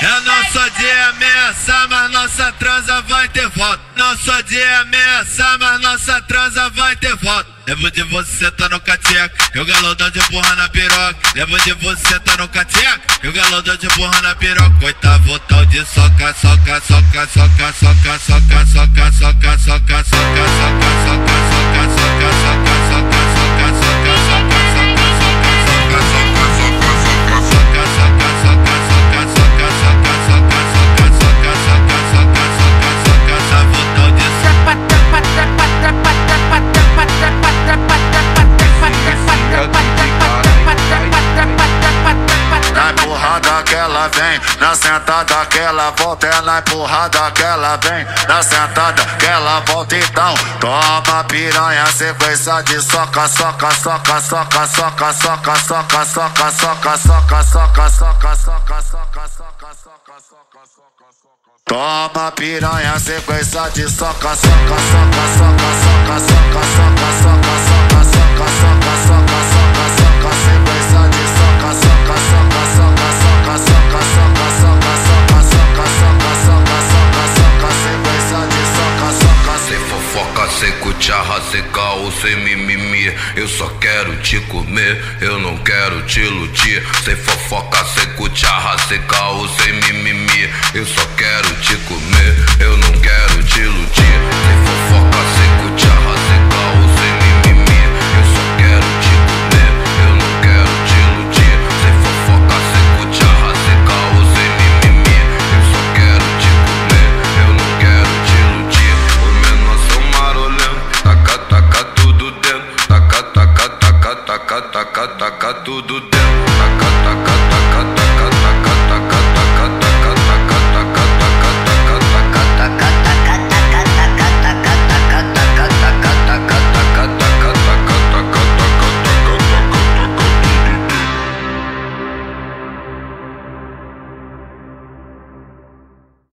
É nosso dia ameaçar, mas nossa transa vai ter volta. Nosso dia ameaçar, mas nossa transa vai ter volta. Lembro de você tá no cateca, eu galudão de porra na piroca. Lembro de você tá no cateca, eu galudão de porra na piroca. Oitavo tal de soca, soca, soca, soca, soca, soca, soca, soca, soca, soca, soca, soca, soca, soca, soca, soca, soca, soca, soca. Na empurrada que ela vem, na sentada que ela volta, é na empurrada que ela vem, na sentada que ela volta. Então toma piranha, sequência de soca, soca, soca, soca, soca, soca, soca, soca, soca, soca, soca, soca, soca, soca, soca, soca. Toma piranha, sequência de soca, soca, soca, soca, soca, soca, soca, soca, soca, soca, soca, soca, soca, soca, sequência de soca, soca, soca, soca, soca, soca, soca, soca, soca, soca, soca, soca, soca, soca, sequência de soca, soca. Sem fofoca, sem cucharra, sem caô, sem mimimi. Eu só quero te comer, eu não quero te iludir. Sem fofoca, sem cucharra, sem caô, sem mimimi. Eu só quero te comer, eu não quero te iludir. Sem fofoca.